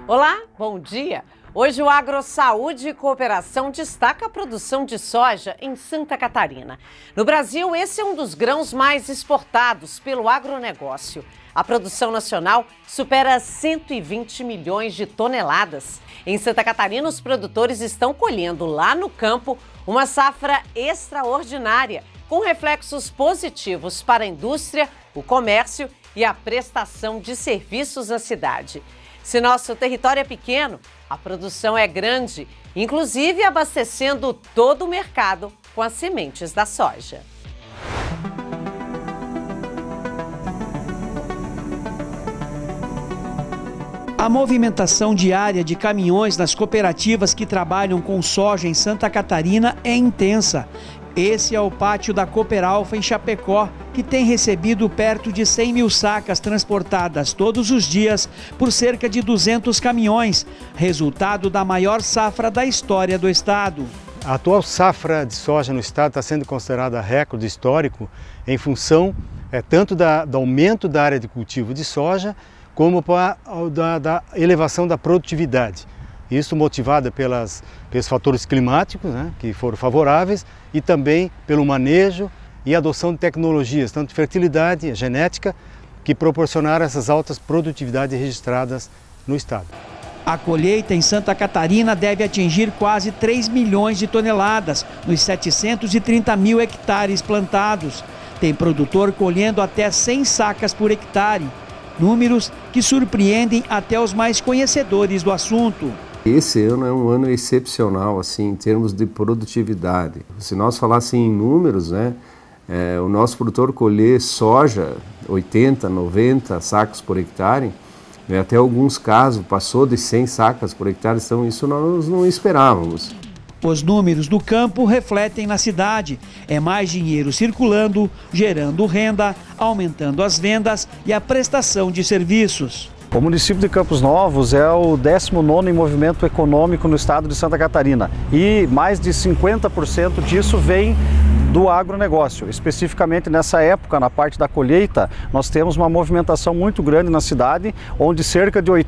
Olá, bom dia! Hoje o AgroSaúde e Cooperação destaca a produção de soja em Santa Catarina. No Brasil, esse é um dos grãos mais exportados pelo agronegócio. A produção nacional supera 120 milhões de toneladas. Em Santa Catarina, os produtores estão colhendo lá no campo uma safra extraordinária, com reflexos positivos para a indústria, o comércio e a prestação de serviços na cidade. Se nosso território é pequeno, a produção é grande, inclusive abastecendo todo o mercado com as sementes da soja. A movimentação diária de caminhões nas cooperativas que trabalham com soja em Santa Catarina é intensa. Esse é o pátio da Cooperalfa em Chapecó, que tem recebido perto de 100 mil sacas transportadas todos os dias por cerca de 200 caminhões, resultado da maior safra da história do estado. A atual safra de soja no estado está sendo considerada recorde histórico em função tanto do aumento da área de cultivo de soja, como da elevação da produtividade. Isso motivado pelos fatores climáticos, que foram favoráveis, e também pelo manejo e adoção de tecnologias, tanto de fertilidade e genética, que proporcionaram essas altas produtividades registradas no estado. A colheita em Santa Catarina deve atingir quase 3 milhões de toneladas nos 730 mil hectares plantados. Tem produtor colhendo até 100 sacas por hectare, números que surpreendem até os mais conhecedores do assunto. Esse ano é um ano excepcional, assim, em termos de produtividade. Se nós falássemos em números, o nosso produtor colher soja, 80, 90 sacos por hectare, até alguns casos passou de 100 sacas por hectare, então isso nós não esperávamos. Os números do campo refletem na cidade. É mais dinheiro circulando, gerando renda, aumentando as vendas e a prestação de serviços. O município de Campos Novos é o 19º em movimento econômico no estado de Santa Catarina e mais de 50% disso vem do agronegócio. Especificamente nessa época, na parte da colheita, nós temos uma movimentação muito grande na cidade, onde cerca de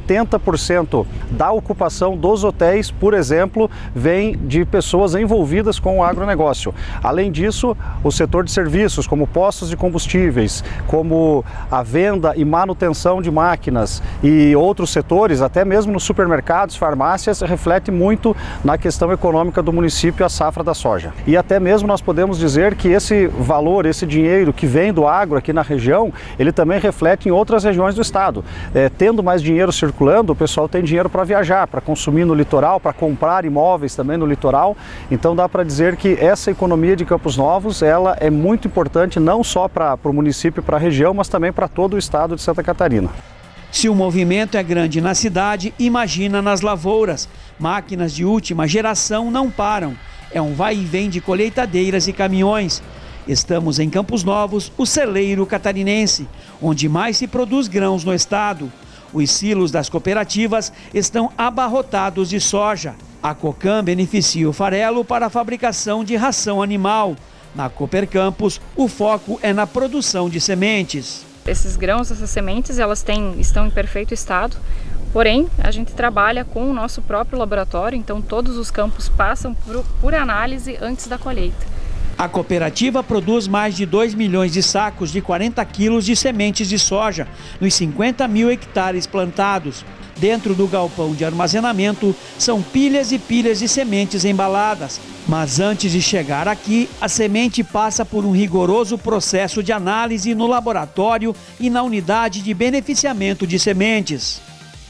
80% da ocupação dos hotéis, por exemplo, vem de pessoas envolvidas com o agronegócio. Além disso, o setor de serviços, como postos de combustíveis, como a venda e manutenção de máquinas e outros setores, até mesmo nos supermercados, farmácias, reflete muito na questão econômica do município, a safra da soja. E até mesmo nós podemos dizer que esse valor, esse dinheiro que vem do agro aqui na região, ele também reflete em outras regiões do estado. Tendo mais dinheiro circulando, o pessoal tem dinheiro para viajar, para consumir no litoral, para comprar imóveis também no litoral. Então dá para dizer que essa economia de Campos Novos, ela é muito importante não só para o município e para a região, mas também para todo o estado de Santa Catarina. Se o movimento é grande na cidade, imagina nas lavouras. Máquinas de última geração não param. É um vai e vem de colheitadeiras e caminhões. Estamos em Campos Novos, o celeiro catarinense, onde mais se produz grãos no estado. Os silos das cooperativas estão abarrotados de soja. A Cocam beneficia o farelo para a fabricação de ração animal. Na Cooper Campos, o foco é na produção de sementes. Esses grãos, essas sementes, estão em perfeito estado. Porém, a gente trabalha com o nosso próprio laboratório, então todos os campos passam por análise antes da colheita. A cooperativa produz mais de 2 milhões de sacos de 40 quilos de sementes de soja nos 50 mil hectares plantados. Dentro do galpão de armazenamento são pilhas e pilhas de sementes embaladas. Mas antes de chegar aqui, a semente passa por um rigoroso processo de análise no laboratório e na unidade de beneficiamento de sementes.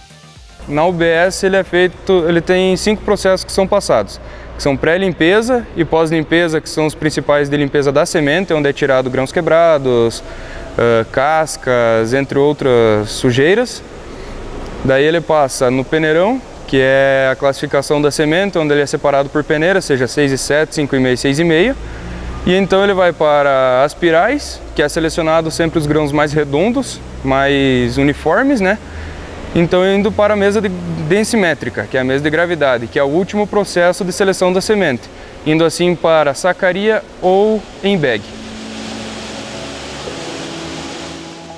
Na UBS ele tem 5 processos que são passados, que são pré-limpeza e pós-limpeza, que são os principais de limpeza da semente, onde é tirado grãos quebrados, cascas, entre outras sujeiras. Daí ele passa no peneirão, que é a classificação da semente, onde ele é separado por peneira, seja 6,7, 5,5 e 6,5. E então ele vai para as pirais, que é selecionado sempre os grãos mais redondos, mais uniformes, Então indo para a mesa densimétrica, que é a mesa de gravidade, que é o último processo de seleção da semente, indo assim para sacaria ou em bag.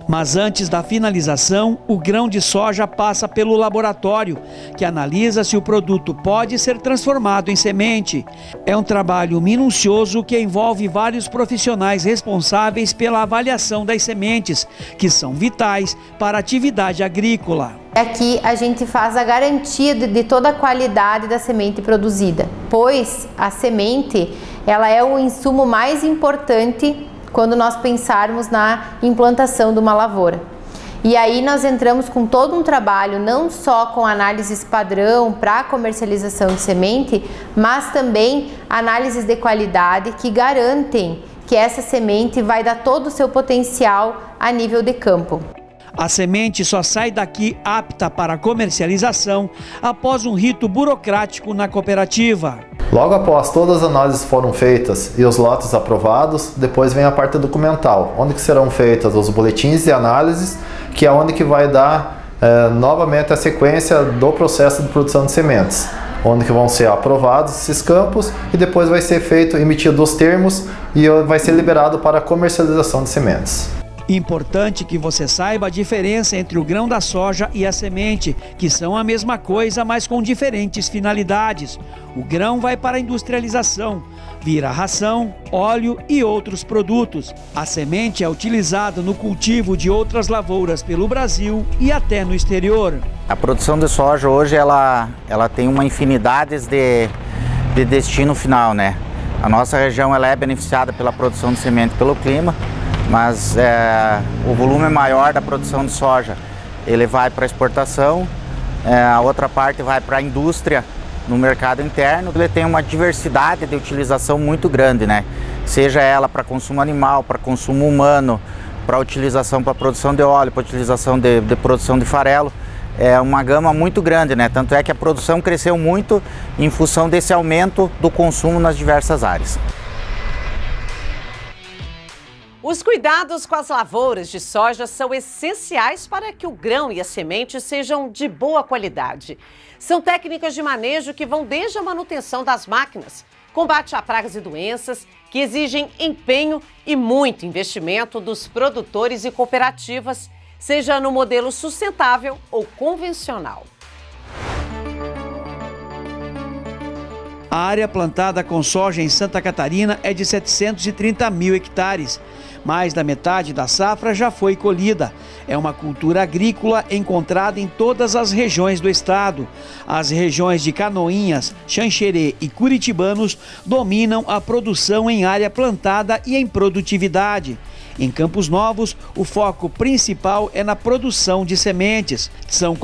Mas antes da finalização, o grão de soja passa pelo laboratório, que analisa se o produto pode ser transformado em semente. É um trabalho minucioso que envolve vários profissionais responsáveis pela avaliação das sementes, que são vitais para a atividade agrícola. Aqui a gente faz a garantia de toda a qualidade da semente produzida, pois a semente ela é o insumo mais importante quando nós pensarmos na implantação de uma lavoura. E aí nós entramos com todo um trabalho, não só com análises padrão para a comercialização de semente, mas também análises de qualidade que garantem que essa semente vai dar todo o seu potencial a nível de campo. A semente só sai daqui apta para comercialização após um rito burocrático na cooperativa. Logo após todas as análises foram feitas e os lotes aprovados, depois vem a parte documental, onde que serão feitas os boletins de análises, que é onde que vai dar novamente a sequência do processo de produção de sementes, onde que vão ser aprovados esses campos e depois vai ser emitido os termos e vai ser liberado para a comercialização de sementes. Importante que você saiba a diferença entre o grão da soja e a semente, que são a mesma coisa, mas com diferentes finalidades. O grão vai para a industrialização, vira ração, óleo e outros produtos. A semente é utilizada no cultivo de outras lavouras pelo Brasil e até no exterior. A produção de soja hoje ela tem uma infinidade de destino final, né? A nossa região ela é beneficiada pela produção de semente pelo clima, mas o volume maior da produção de soja ele vai para exportação, a outra parte vai para a indústria no mercado interno. Ele tem uma diversidade de utilização muito grande, né? Seja ela para consumo animal, para consumo humano, para utilização para produção de óleo, para utilização de produção de farelo. É uma gama muito grande, né? Tanto é que a produção cresceu muito em função desse aumento do consumo nas diversas áreas. Os cuidados com as lavouras de soja são essenciais para que o grão e a semente sejam de boa qualidade. São técnicas de manejo que vão desde a manutenção das máquinas, combate a pragas e doenças, que exigem empenho e muito investimento dos produtores e cooperativas, seja no modelo sustentável ou convencional. A área plantada com soja em Santa Catarina é de 730 mil hectares. Mais da metade da safra já foi colhida. É uma cultura agrícola encontrada em todas as regiões do estado. As regiões de Canoinhas, Xanxerê e Curitibanos dominam a produção em área plantada e em produtividade. Em Campos Novos, o foco principal é na produção de sementes. São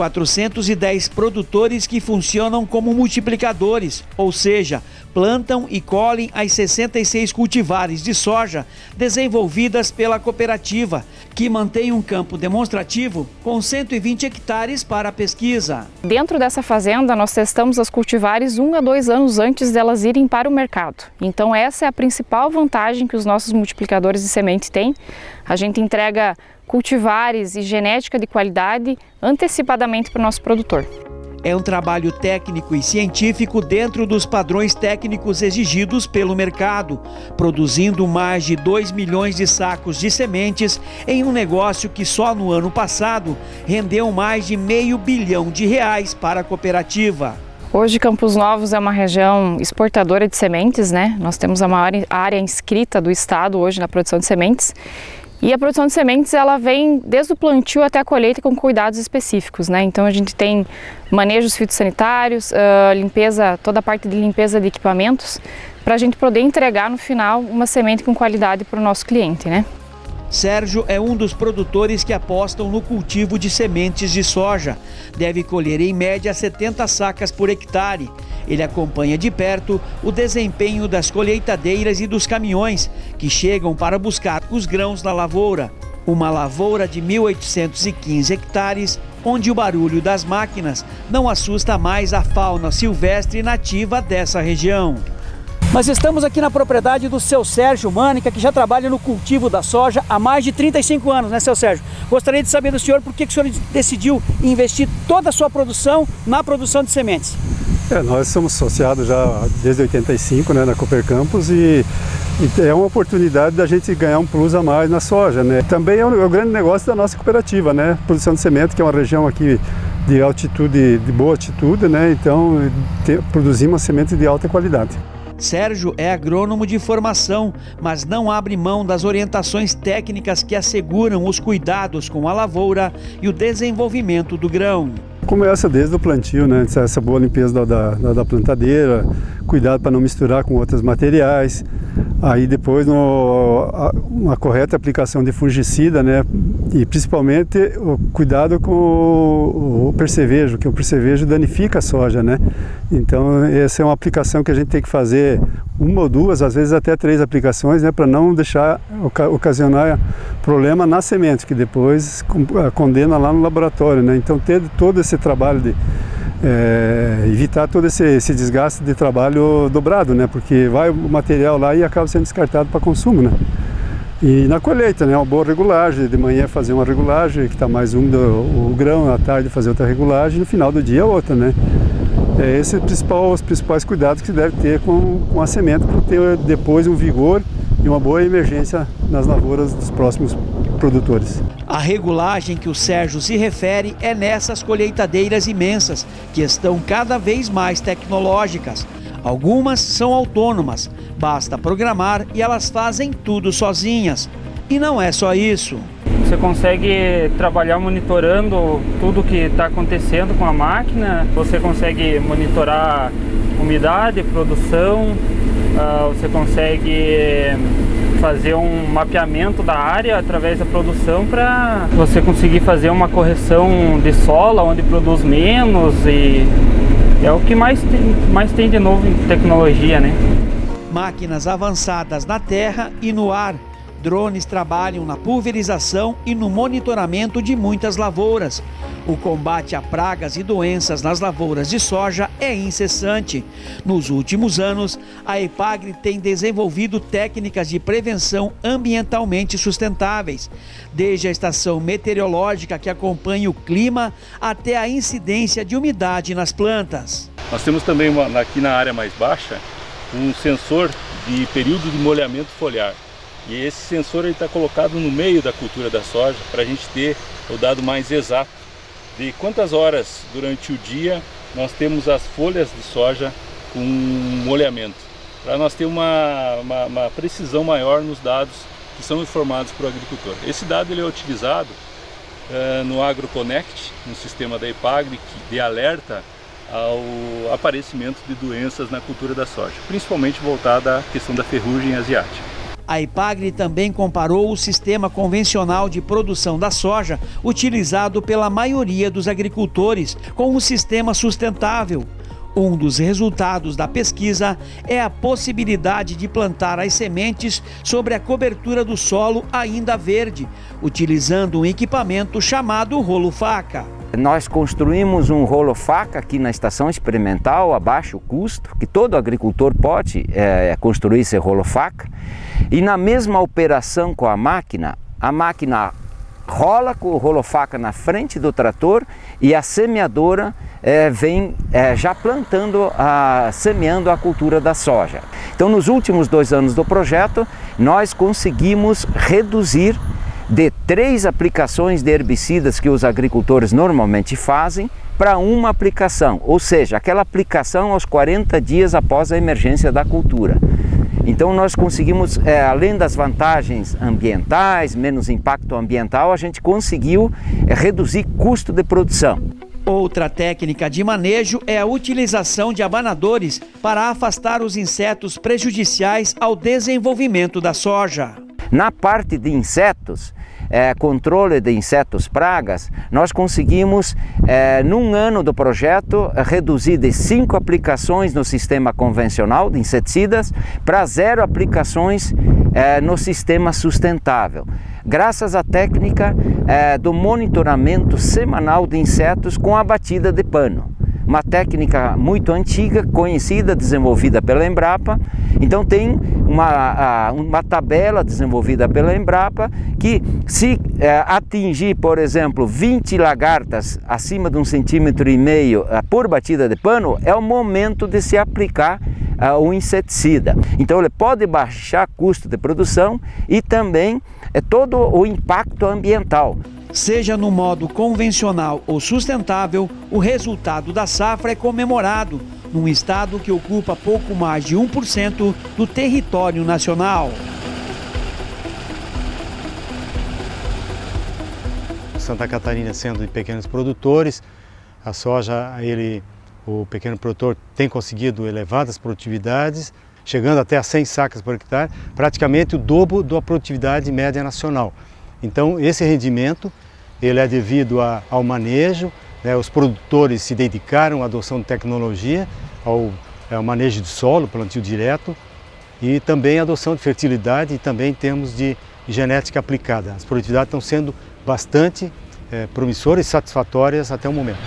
410 produtores que funcionam como multiplicadores, ou seja, plantam e colhem as 66 cultivares de soja desenvolvidas pela cooperativa, que mantém um campo demonstrativo com 120 hectares para a pesquisa. Dentro dessa fazenda, nós testamos as cultivares 1 a 2 anos antes delas irem para o mercado. Então essa é a principal vantagem que os nossos multiplicadores de semente têm. A gente entrega cultivares e genética de qualidade antecipadamente para o nosso produtor. É um trabalho técnico e científico dentro dos padrões técnicos exigidos pelo mercado, produzindo mais de 2 milhões de sacos de sementes em um negócio que só no ano passado rendeu mais de R$500 bilhão para a cooperativa. Hoje Campos Novos é uma região exportadora de sementes, né? Nós temos a maior área inscrita do estado hoje na produção de sementes. E a produção de sementes ela vem desde o plantio até a colheita com cuidados específicos, né? Então a gente tem manejos fitossanitários, toda a parte de limpeza de equipamentos, para a gente poder entregar no final uma semente com qualidade para o nosso cliente, né? Sérgio é um dos produtores que apostam no cultivo de sementes de soja. Deve colher em média 70 sacas por hectare. Ele acompanha de perto o desempenho das colheitadeiras e dos caminhões que chegam para buscar os grãos na lavoura. Uma lavoura de 1.815 hectares, onde o barulho das máquinas não assusta mais a fauna silvestre nativa dessa região. Mas estamos aqui na propriedade do seu Sérgio Mânica, que já trabalha no cultivo da soja há mais de 35 anos, né, seu Sérgio? Gostaria de saber do senhor por que o senhor decidiu investir toda a sua produção na produção de sementes. Nós somos associados já desde 85, né, na Cooper Campos, e E é uma oportunidade da gente ganhar um plus a mais na soja, né? Também é o grande negócio da nossa cooperativa, né? Produção de semente, que é uma região aqui de altitude, de boa altitude, né? Então produzimos semente de alta qualidade. Sérgio é agrônomo de formação, mas não abre mão das orientações técnicas que asseguram os cuidados com a lavoura e o desenvolvimento do grão. Começa desde o plantio, né? Essa boa limpeza da plantadeira, cuidado para não misturar com outros materiais. Aí depois uma correta aplicação de fungicida, né? E principalmente o cuidado com o percevejo, que o percevejo danifica a soja, né? Então essa é uma aplicação que a gente tem que fazer uma ou duas, às vezes até 3 aplicações, né? Para não deixar ocasionar problema na semente, que depois condena lá no laboratório, né? Então ter todo esse trabalho de evitar todo esse desgaste de trabalho dobrado, né? Porque vai o material lá e acaba sendo descartado para consumo, né? E na colheita, né? Uma boa regulagem, de manhã fazer uma regulagem que está mais úmido o grão, à tarde fazer outra regulagem, no final do dia outra, né? Esse é os principais cuidados que se deve ter com a semente para ter depois um vigor e uma boa emergência nas lavouras dos próximos produtores. A regulagem que o Sérgio se refere é nessas colheitadeiras imensas, que estão cada vez mais tecnológicas. Algumas são autônomas, basta programar e elas fazem tudo sozinhas. E não é só isso. Você consegue trabalhar monitorando tudo que está acontecendo com a máquina, você consegue monitorar umidade, produção, você consegue fazer um mapeamento da área através da produção para você conseguir fazer uma correção de solo onde produz menos, e é o que mais tem de novo em tecnologia, né? Máquinas avançadas na terra e no ar. Drones trabalham na pulverização e no monitoramento de muitas lavouras. O combate a pragas e doenças nas lavouras de soja é incessante. Nos últimos anos, a EPAGRE tem desenvolvido técnicas de prevenção ambientalmente sustentáveis, desde a estação meteorológica que acompanha o clima até a incidência de umidade nas plantas. Nós temos também aqui na área mais baixa um sensor de período de molhamento foliar. E esse sensor está colocado no meio da cultura da soja para a gente ter o dado mais exato de quantas horas durante o dia nós temos as folhas de soja com molhamento, para nós ter uma precisão maior nos dados que são informados para o agricultor. Esse dado ele é utilizado no AgroConnect, no sistema da EPAGRE, que dê alerta ao aparecimento de doenças na cultura da soja, principalmente voltada à questão da ferrugem asiática. A EPAGRE também comparou o sistema convencional de produção da soja, utilizado pela maioria dos agricultores, com um sistema sustentável. Um dos resultados da pesquisa é a possibilidade de plantar as sementes sobre a cobertura do solo ainda verde, utilizando um equipamento chamado rolo-faca. Nós construímos um rolo-faca aqui na estação experimental a baixo custo, que todo agricultor pode construir esse rolo-faca. E na mesma operação com a máquina rola com o rolo-faca na frente do trator e a semeadora vem já plantando, semeando a cultura da soja. Então, nos últimos 2 anos do projeto, nós conseguimos reduzir de 3 aplicações de herbicidas que os agricultores normalmente fazem para uma aplicação, ou seja, aquela aplicação aos 40 dias após a emergência da cultura. Então nós conseguimos, além das vantagens ambientais, menos impacto ambiental, a gente conseguiu reduzir custo de produção. Outra técnica de manejo é a utilização de abanadores para afastar os insetos prejudiciais ao desenvolvimento da soja. Na parte de insetos, controle de insetos pragas, nós conseguimos, num ano do projeto, reduzir de 5 aplicações no sistema convencional de inseticidas para 0 aplicações no sistema sustentável, graças à técnica do monitoramento semanal de insetos com a batida de pano. Uma técnica muito antiga, conhecida, desenvolvida pela Embrapa. Então tem uma tabela desenvolvida pela Embrapa que, se atingir, por exemplo, 20 lagartas acima de 1,5 cm por batida de pano, é o momento de se aplicar o inseticida. Então ele pode baixar custo de produção e também todo o impacto ambiental. Seja no modo convencional ou sustentável, o resultado da safra é comemorado num estado que ocupa pouco mais de 1% do território nacional. Santa Catarina sendo de pequenos produtores, a soja, o pequeno produtor tem conseguido elevadas produtividades, chegando até a 100 sacas por hectare, praticamente o dobro da produtividade média nacional. Então esse rendimento ele é devido ao manejo, né, os produtores se dedicaram à adoção de tecnologia, ao manejo de solo, plantio direto, e também a adoção de fertilidade e também em termos de genética aplicada. As produtividades estão sendo bastante promissoras e satisfatórias até o momento.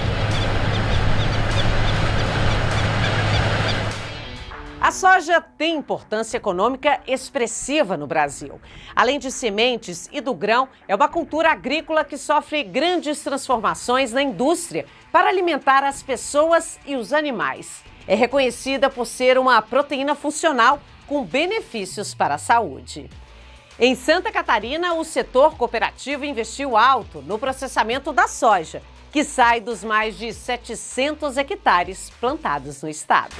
A soja tem importância econômica expressiva no Brasil. Além de sementes e do grão, é uma cultura agrícola que sofre grandes transformações na indústria para alimentar as pessoas e os animais. É reconhecida por ser uma proteína funcional com benefícios para a saúde. Em Santa Catarina, o setor cooperativo investiu alto no processamento da soja, que sai dos mais de 700 hectares plantados no estado.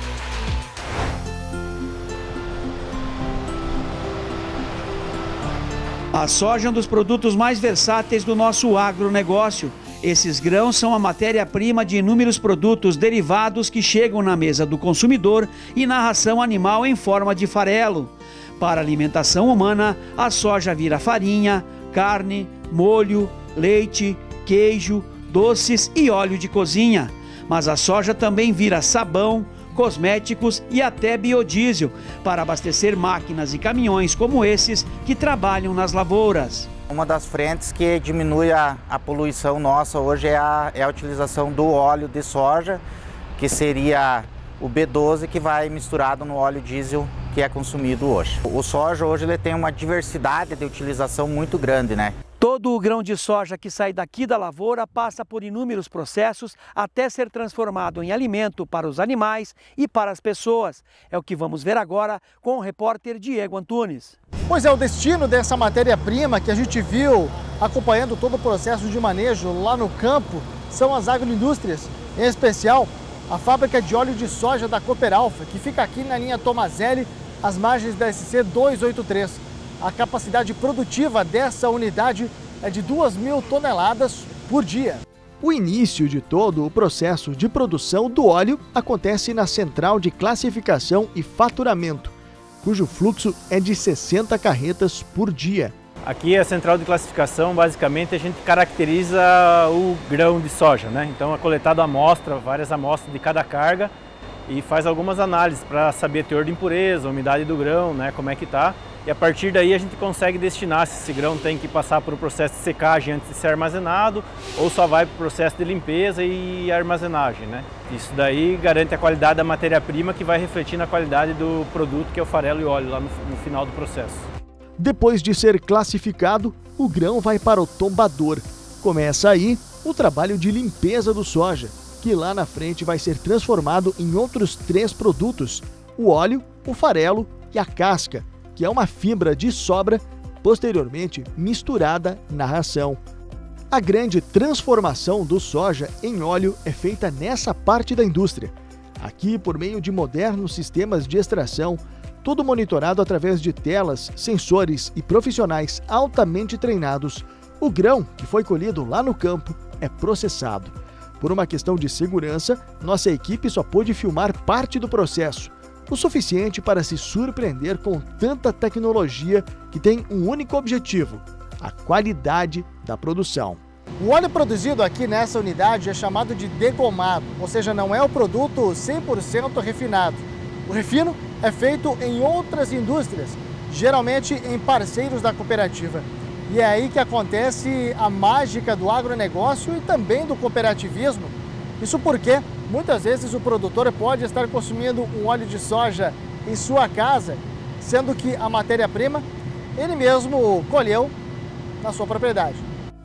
A soja é um dos produtos mais versáteis do nosso agronegócio. Esses grãos são a matéria-prima de inúmeros produtos derivados que chegam na mesa do consumidor e na ração animal em forma de farelo. Para a alimentação humana, a soja vira farinha, carne, molho, leite, queijo, doces e óleo de cozinha. Mas a soja também vira sabão, cosméticos e até biodiesel para abastecer máquinas e caminhões como esses que trabalham nas lavouras. Uma das frentes que diminui a poluição nossa hoje é a utilização do óleo de soja, que seria o B12 que vai misturado no óleo diesel que é consumido hoje. O soja hoje ele tem uma diversidade de utilização muito grande, né? Todo o grão de soja que sai daqui da lavoura passa por inúmeros processos até ser transformado em alimento para os animais e para as pessoas. É o que vamos ver agora com o repórter Diego Antunes. Pois é, o destino dessa matéria-prima que a gente viu acompanhando todo o processo de manejo lá no campo são as agroindústrias, em especial a fábrica de óleo de soja da Cooperalfa, que fica aqui na linha Tomazelli, às margens da SC 283. A capacidade produtiva dessa unidade é de 2.000 toneladas por dia. O início de todo o processo de produção do óleo acontece na Central de Classificação e Faturamento, cujo fluxo é de 60 carretas por dia. Aqui a Central de Classificação, basicamente, a gente caracteriza o grão de soja, né? Então é coletado amostra, várias amostras de cada carga e faz algumas análises para saber teor de impureza, umidade do grão, né? Como é que está. E a partir daí a gente consegue destinar se esse grão tem que passar por um processo de secagem antes de ser armazenado ou só vai para o processo de limpeza e armazenagem, né? Isso daí garante a qualidade da matéria-prima que vai refletir na qualidade do produto, que é o farelo e óleo, lá no final do processo. Depois de ser classificado, o grão vai para o tombador. Começa aí o trabalho de limpeza do soja, que lá na frente vai ser transformado em outros 3 produtos: o óleo, o farelo e a casca, que é uma fibra de sobra, posteriormente misturada na ração. A grande transformação do soja em óleo é feita nessa parte da indústria. Aqui, por meio de modernos sistemas de extração, tudo monitorado através de telas, sensores e profissionais altamente treinados, o grão que foi colhido lá no campo é processado. Por uma questão de segurança, nossa equipe só pôde filmar parte do processo, o suficiente para se surpreender com tanta tecnologia que tem um único objetivo: a qualidade da produção. O óleo produzido aqui nessa unidade é chamado de degomado, ou seja, não é o produto 100% refinado. O refino é feito em outras indústrias, geralmente em parceiros da cooperativa. E é aí que acontece a mágica do agronegócio e também do cooperativismo. Isso porque muitas vezes o produtor pode estar consumindo um óleo de soja em sua casa, sendo que a matéria-prima ele mesmo colheu na sua propriedade.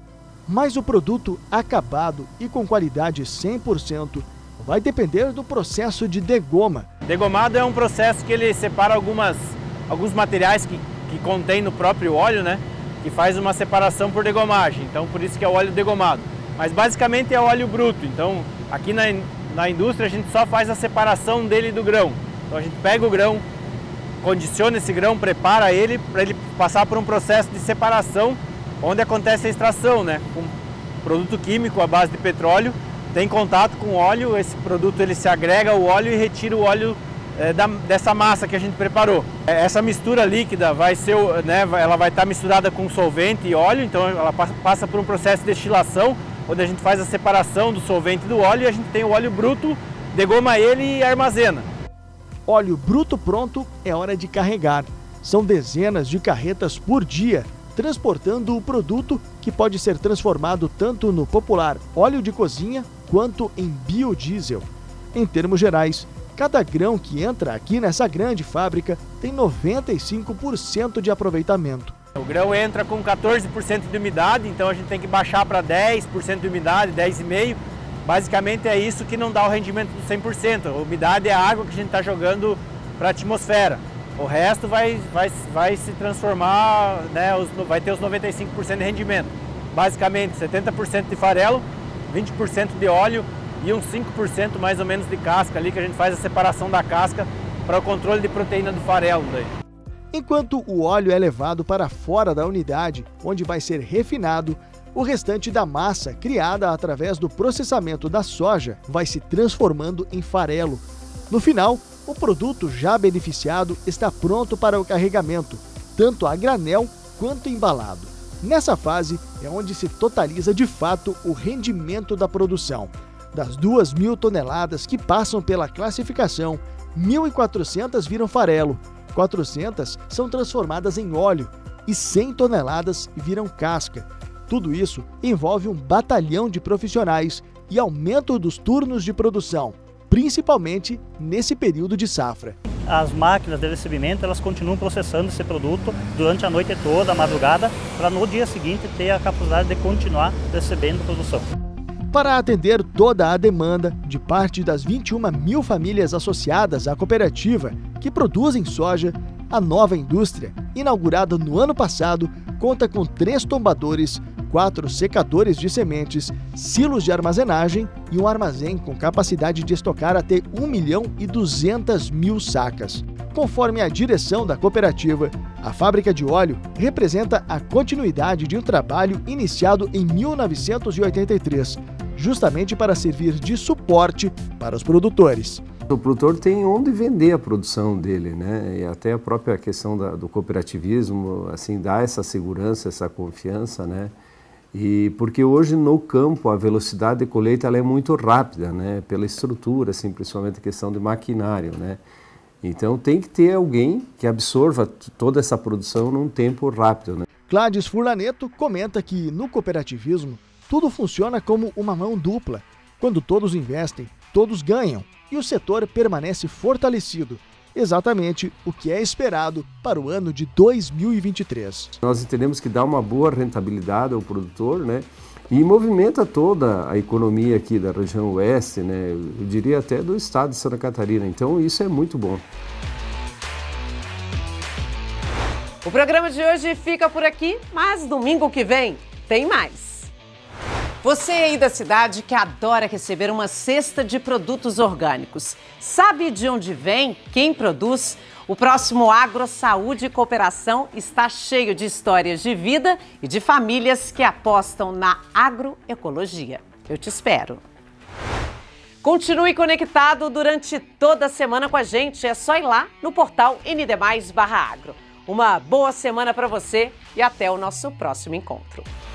Mas o produto acabado e com qualidade 100% vai depender do processo de degoma. Degomado é um processo que ele separa alguns materiais que contém no próprio óleo, né? Que faz uma separação por degomagem, então por isso que é o óleo degomado. Mas basicamente é óleo bruto, então aqui na indústria a gente só faz a separação dele do grão. Então a gente pega o grão, condiciona esse grão, prepara ele para ele passar por um processo de separação, onde acontece a extração, né? Um produto químico à base de petróleo tem contato com o óleo, esse produto ele se agrega ao óleo e retira o óleo dessa massa que a gente preparou. Essa mistura líquida vai ser, né, ela vai estar misturada com solvente e óleo, então ela passa por um processo de destilação, onde a gente faz a separação do solvente do óleo e a gente tem o óleo bruto, degoma ele e armazena. Óleo bruto pronto, é hora de carregar. São dezenas de carretas por dia, transportando o produto que pode ser transformado tanto no popular óleo de cozinha quanto em biodiesel. Em termos gerais, cada grão que entra aqui nessa grande fábrica tem 95% de aproveitamento. O grão entra com 14% de umidade, então a gente tem que baixar para 10% de umidade, 10,5%. Basicamente é isso que não dá o rendimento do 100%. A umidade é a água que a gente está jogando para a atmosfera. O resto vai se transformar, né, vai ter os 95% de rendimento. Basicamente 70% de farelo, 20% de óleo e uns 5% mais ou menos de casca ali, que a gente faz a separação da casca para o controle de proteína do farelo daí. Enquanto o óleo é levado para fora da unidade, onde vai ser refinado, o restante da massa, criada através do processamento da soja, vai se transformando em farelo. No final, o produto já beneficiado está pronto para o carregamento, tanto a granel quanto embalado. Nessa fase é onde se totaliza de fato o rendimento da produção. Das 2.000 toneladas que passam pela classificação, 1.400 viram farelo, 400 são transformadas em óleo e 100 toneladas viram casca. Tudo isso envolve um batalhão de profissionais e aumento dos turnos de produção, principalmente nesse período de safra. As máquinas de recebimento, elas continuam processando esse produto durante a noite toda, a madrugada, para no dia seguinte ter a capacidade de continuar recebendo a produção. Para atender toda a demanda de parte das 21.000 famílias associadas à cooperativa que produzem soja, a nova indústria, inaugurada no ano passado, conta com 3 tombadores, 4 secadores de sementes, silos de armazenagem e um armazém com capacidade de estocar até 1.200.000 sacas. Conforme a direção da cooperativa, a fábrica de óleo representa a continuidade de um trabalho iniciado em 1983, justamente para servir de suporte para os produtores. O produtor tem onde vender a produção dele, né? E até a própria questão do cooperativismo, assim, dá essa segurança, essa confiança, né? E porque hoje no campo a velocidade de colheita ela é muito rápida, né? Pela estrutura, assim, principalmente a questão de maquinário, né? Então tem que ter alguém que absorva toda essa produção num tempo rápido, né? Gladys Furlaneto comenta que no cooperativismo tudo funciona como uma mão dupla. Quando todos investem, todos ganham e o setor permanece fortalecido. Exatamente o que é esperado para o ano de 2023. Nós entendemos que dá uma boa rentabilidade ao produtor, né? E movimenta toda a economia aqui da região oeste, né? Eu diria até do estado de Santa Catarina. Então isso é muito bom. O programa de hoje fica por aqui, mas domingo que vem tem mais. Você aí da cidade que adora receber uma cesta de produtos orgânicos, sabe de onde vem, quem produz? O próximo Agro, Saúde e Cooperação está cheio de histórias de vida e de famílias que apostam na agroecologia. Eu te espero. Continue conectado durante toda a semana com a gente, é só ir lá no portal ND+/Agro. Uma boa semana para você e até o nosso próximo encontro.